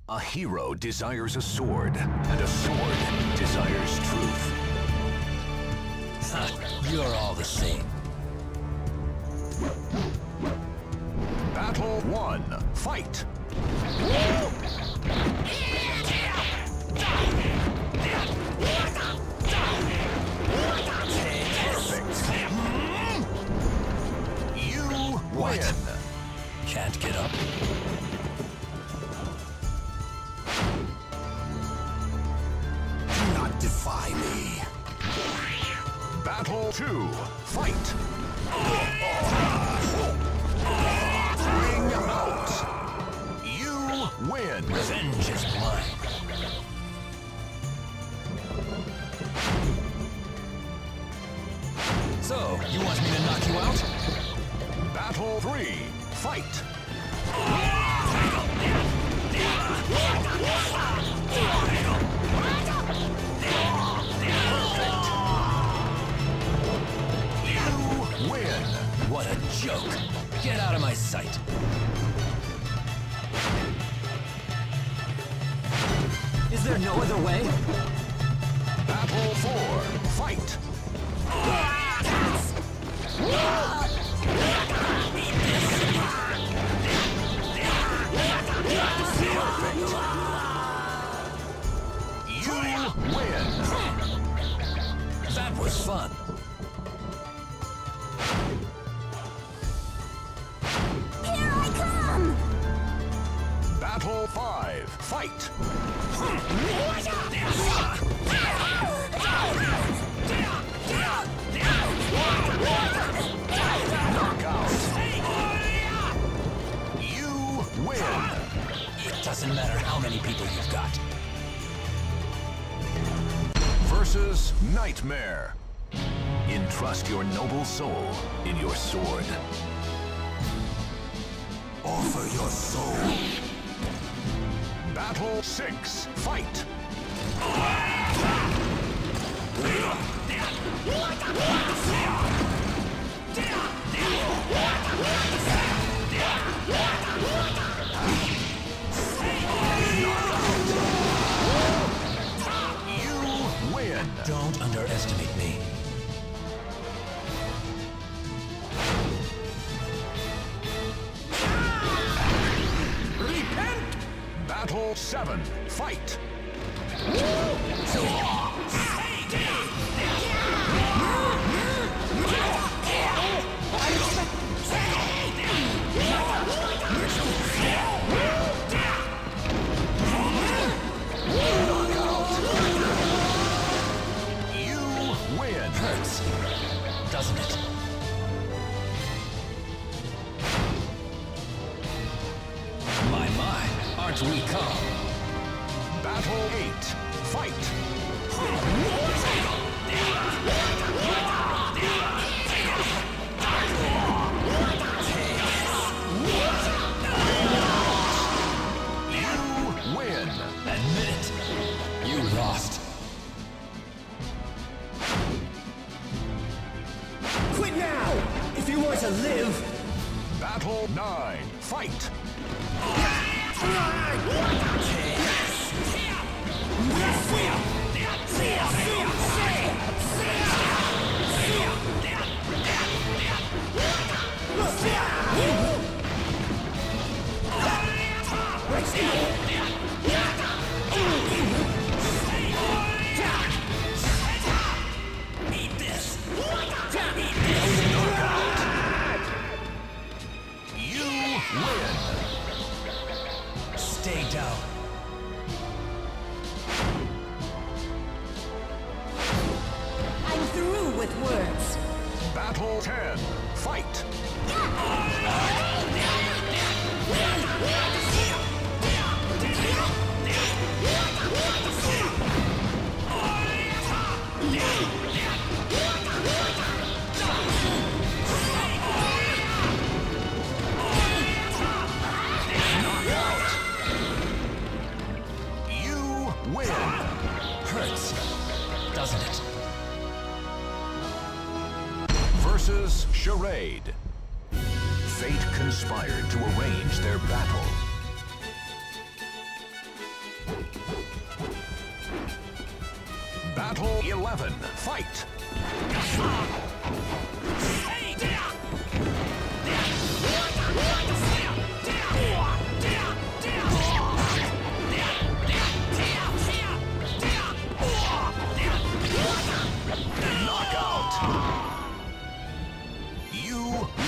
A hero desires a sword, and a sword desires truth. You're all the same. Battle 1. Fight! You win! Can't get up? Do not defy me. Battle 2. Fight! Ring out! You win! Revenge is blind. So, you want me to knock you out? Battle 3. Fight! You win! What a joke. Get out of my sight. Is there no other way? Battle 4. Fight! You win! That was fun. Here I come! Battle 5. Fight! Knockout! You win! It doesn't matter how many people you've got. Versus Nightmare. Entrust your noble soul in your sword. Offer your soul. Battle 6. Fight! You win! Don't underestimate me. Repent! Battle 7. Fight! You win! Hurts, doesn't it? My, aren't we calm? Battle 8. Fight! You win! Admit it. You lost. Quit now! If you want to live! Battle 9. Fight! Eat this. You win! Stay down. I'm through with words. Battle 10. Fight! Knockout! You win! Hurts, doesn't it? Versus Charade. Fate conspired to arrange their battle. Battle 11. Fight! Knockout! You